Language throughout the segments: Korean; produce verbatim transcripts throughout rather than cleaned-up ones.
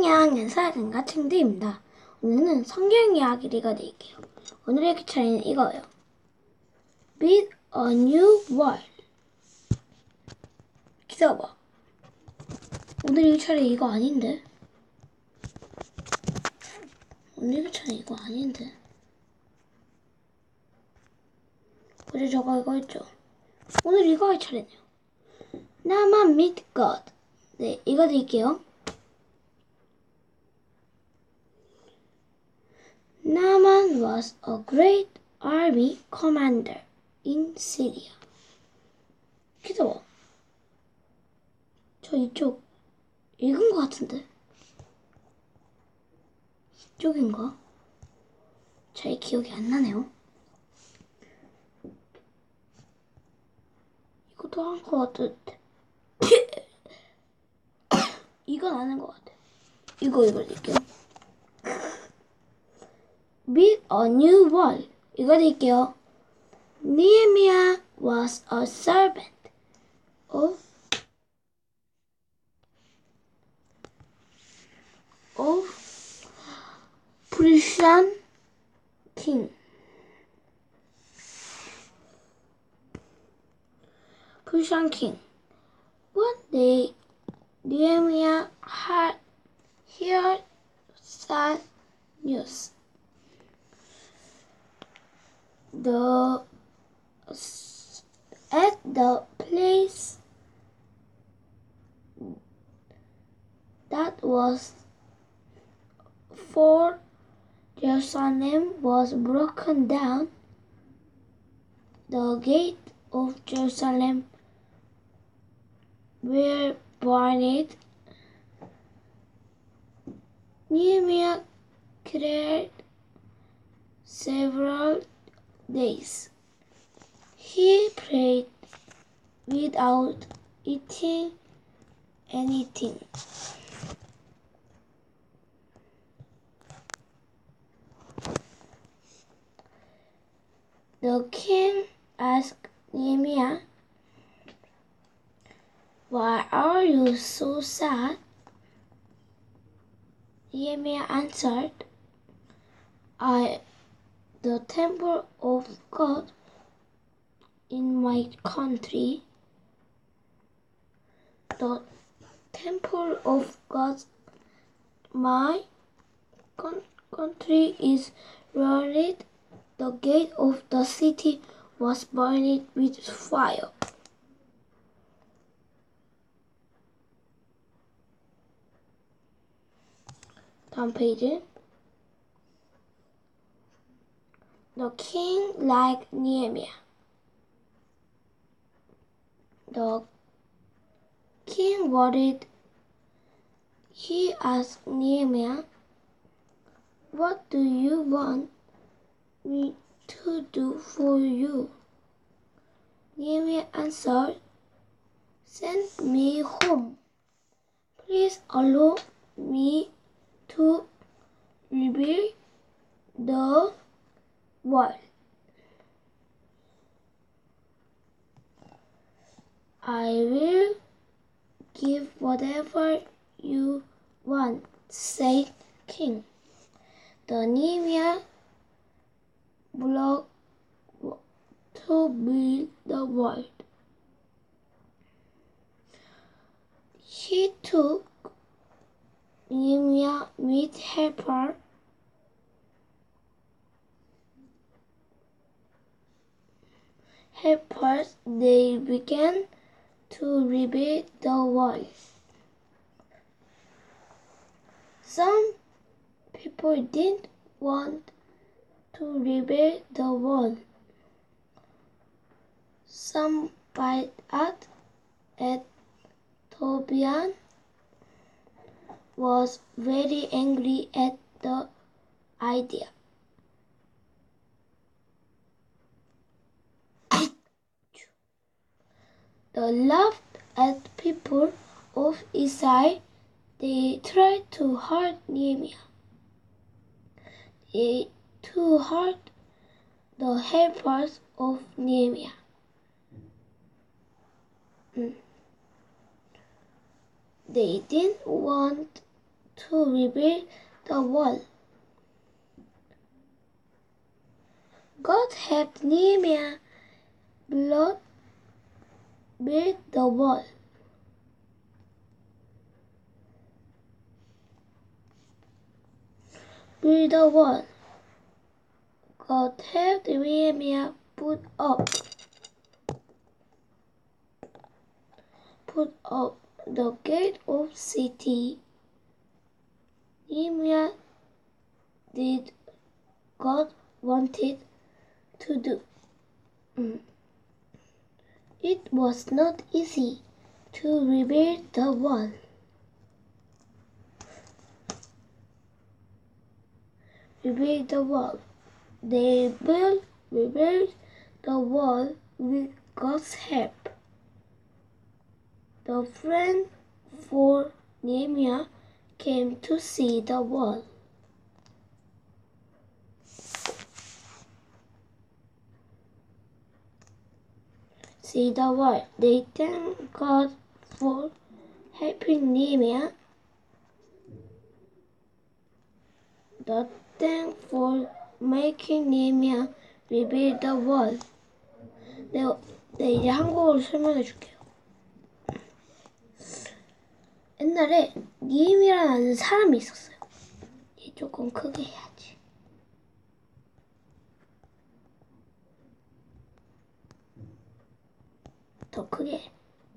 일 학년 사회생각 친구입니다. 오늘은 성경 이야기를 읽어드릴게요. 오늘 읽을 차례는 이거예요. Build a new world. 기다려봐. 오늘 읽을 차례 이거 아닌데? 오늘 읽을 차례 이거 아닌데? 어제 저거 이거 했죠? 오늘 이거 할 차례네요. 나만 meet God. 네, 읽어드릴게요. Naaman was a great army commander in Syria. 기다려. 저 이쪽 읽은 것 같은데. 이쪽인가? 잘 기억이 안 나네요. 이것도 한 것 같은데. 이건 아닌 것 같아. 이거 읽어드릴게요. Build a new wall. 읽어드릴게요. Nehemiah was a servant of of Persian king. Persian king. One day, Nehemiah had heard sad news. The at the place that was for Jerusalem was broken down. The gate of Jerusalem were burned. Nehemiah cried several days. He prayed without eating anything. The king asked Nehemiah, "Why are you so sad?" Nehemiah answered, "I, the temple of God in my country, the temple of God, my country is ruined. The gate of the city was burned with fire." 다음 페이지. The king liked Nehemiah. The king worried. He asked Nehemiah, "What do you want me to do for you?" Nehemiah answered, "Send me home. Please allow me to rebuild the wall. I will give whatever you want," said king. The Nehemiah block to build the wall. He took Nehemiah with helper helpers. They began to rebuild the wall. Some people didn't want to rebuild the wall. Some bite at it. Tobiah was very angry at the idea. They laughed at people of Israel. They tried to hurt Nehemiah. They to hurt the helpers of Nehemiah. Mm. They didn't want to rebuild the wall. God helped Nehemiah build the wall. Build the wall. God helped Nehemiah put up, put up the gate of city. Nehemiah did God wanted to do. Mm. It was not easy to rebuild the wall. Rebuild the wall. They built, rebuilt the wall with God's help. The friend for Nehemiah came to see the wall. See the wall. They thanked God for helping Nehemiah. The thank for making Nehemiah rebuild the wall. 네, 네, 이제 한국어로 설명해 줄게요. 옛날에 니임이라는 사람이 있었어요. 얘 조금 크게 해야지. 더 크게.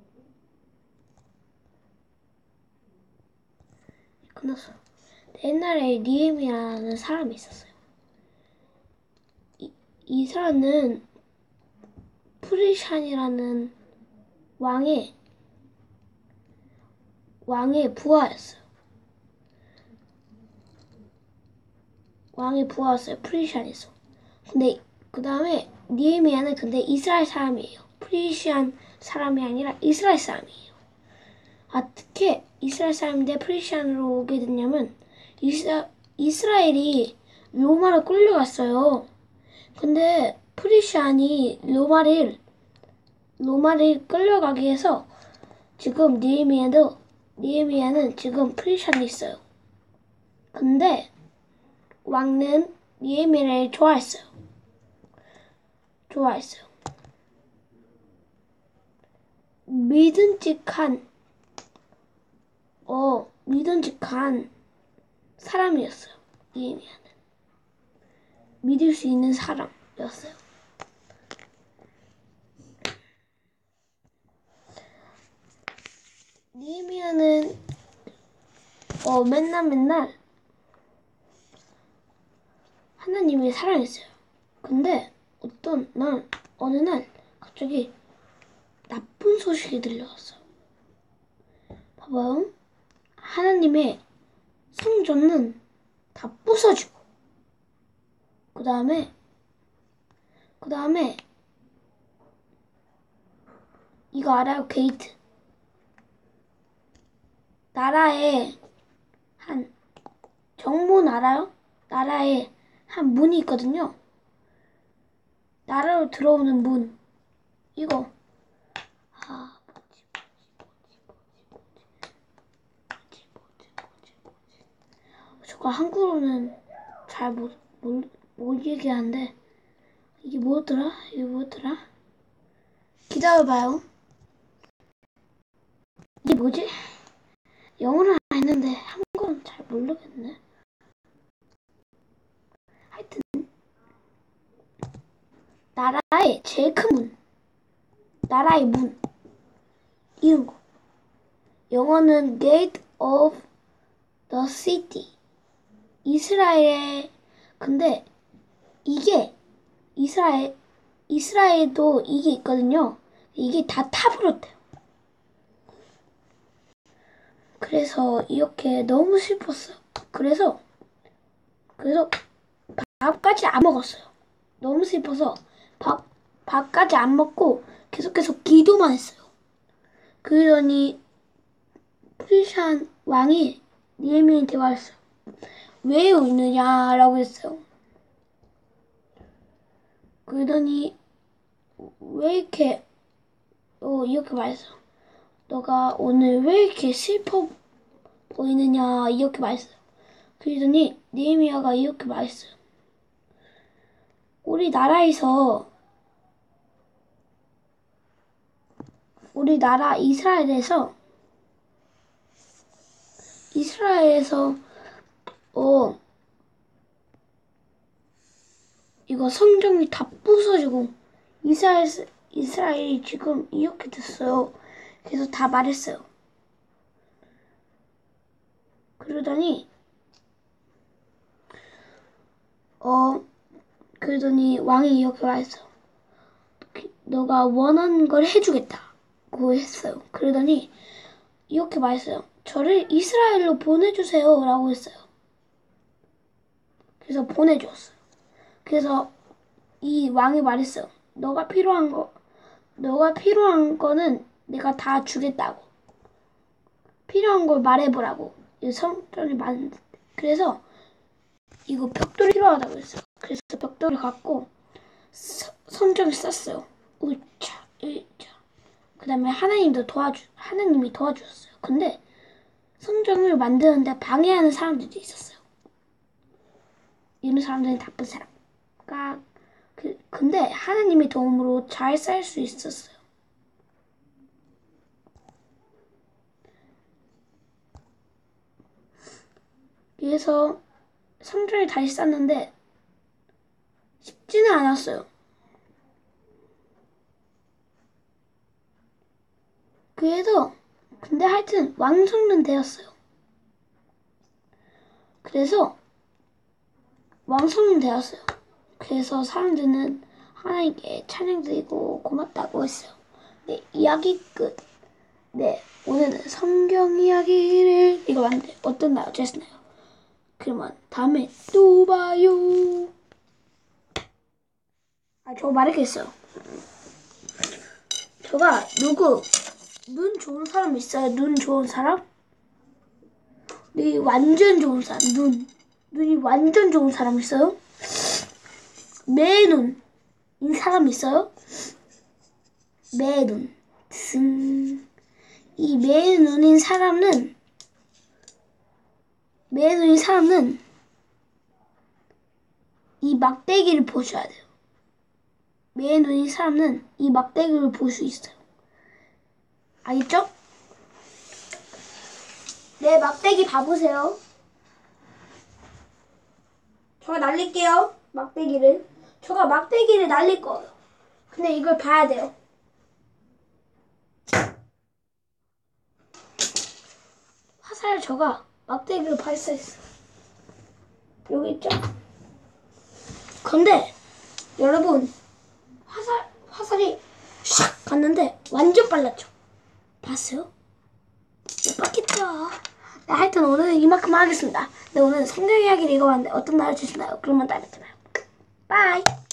끝났어. 옛날에 니임이라는 사람이 있었어요. 이, 이 사람은 프리샨이라는 왕의 왕의 부하였어요. 왕의 부하였어요. 프리샨에서. 근데 그 다음에 니에미야는 근데 이스라엘 사람이에요. 프리시안 사람이 아니라 이스라엘 사람이에요. 어떻게 이스라엘 사람인데 프리시안으로 오게 됐냐면 이스라, 이스라엘이 로마로 끌려갔어요. 근데 프리시안이 로마를 로마를 끌려가게 해서 지금 니에미야도 니에미야는 지금 프리시안에 있어요. 근데 왕은 니에미야를 좋아했어요. 좋아했어요. 믿음직한 어 믿음직한 사람이었어요. 니에미야는 믿을 수 있는 사람이었어요. 니에미야는 어 맨날 맨날 하나님을 사랑했어요. 근데 어떤 날 어느 날 갑자기 나쁜 소식이 들려왔어요. 봐봐요. 하나님의 성전은 다 부서지고 그 다음에 그 다음에 이거 알아요? 게이트. 나라에 한 정문 알아요? 나라에 한 문이 있거든요. 나라로 들어오는 문. 이거. 아, 뭐지, 뭐지, 뭐지, 뭐지, 뭐지, 뭐지, 뭐지, 뭐지. 저거 한국어로는 잘 못, 못, 못 얘기하는데, 이게 뭐였더라? 이게 뭐였더라? 기다려봐요. 이게 뭐지? 영어는 했는데 한국어는 잘 모르겠네. 하여튼 나라의 제일 큰 문, 나라의 문 이런 거. 영어는 Gate of the City. 이스라엘의 근데 이게 이스라엘 이스라엘도 이게 있거든요. 이게 다 타버렸대요. 그래서 이렇게 너무 슬펐어요. 그래서 그래서 밥까지 안 먹었어요. 너무 슬퍼서 밥 밥까지 안 먹고 계속해서 기도만 했어요. 그러더니 프리샨 왕이 니에미야한테 말했어요. 왜 우느냐라고 했어요. 그러더니 왜 이렇게 어 이렇게 말했어요. 너가 오늘 왜 이렇게 슬퍼 보이느냐 이렇게 말했어요. 그러더니 느헤미야가 이렇게 말했어요. 우리나라에서 우리나라 이스라엘에서 이스라엘에서 어 이거 성경이 다 부서지고 이스라엘 이스라엘이 지금 이렇게 됐어요. 그래서 다 말했어요. 그러더니 어 그러더니 왕이 이렇게 말했어. 너가 원하는 걸 해주겠다고 했어요. 그러더니 이렇게 말했어요. 저를 이스라엘로 보내주세요 라고 했어요. 그래서 보내줬어요. 그래서 이 왕이 말했어요. 너가 필요한 거 너가 필요한 거는 내가 다 주겠다고. 필요한 걸 말해보라고. 이 성전이 많은데. 그래서 이거 벽돌이 필요하다고 했어요. 그래서 벽돌을 갖고 서, 성전을 쌓았어요. 우차, 으차. 그 다음에 하나님도 도와주, 하나님이 도와주셨어요. 근데 성전을 만드는데 방해하는 사람들이 있었어요. 이런 사람들은 나쁜 사람. 까, 그, 근데 하나님의 도움으로 잘 쌓을 수 있었어요. 그래서 성전을 다시 쌓는데 쉽지는 않았어요. 그래서 근데 하여튼 완성은 되었어요. 그래서 완성은 되었어요. 그래서 사람들은 하나님께 찬양드리고 고맙다고 했어요. 네, 이야기 끝. 네, 오늘은 성경 이야기를 읽어봤는데 어땠나요? 어땠나요? 그러면 다음에 또 봐요. 아, 저거 말했겠어요. 저가 누구 눈 좋은 사람 있어요? 눈 좋은 사람? 눈이 완전 좋은 사람. 눈 눈이 완전 좋은 사람 있어요? 매눈인 사람 있어요? 매눈. 승. 이 매눈인 사람은 매눈인 사람은 이 막대기를 보셔야 돼요. 매눈인 사람은 이 막대기를 볼 수 있어요. 알겠죠? 네, 막대기 봐보세요. 저가 날릴게요. 막대기를. 저가 막대기를 날릴 거예요. 근데 이걸 봐야 돼요. 화살 저가 막대기를 발사했어요. 여기 있죠? 근데 여러분 화살, 화살이 샥 갔는데 완전 빨랐죠? 봤어요? 못 봤겠죠? 네, 하여튼 오늘은 이만큼 하겠습니다. 네, 오늘은 성경 이야기를 읽어봤는데 어떤 날 주시나요? 그러면 다음에 봐요. 바이!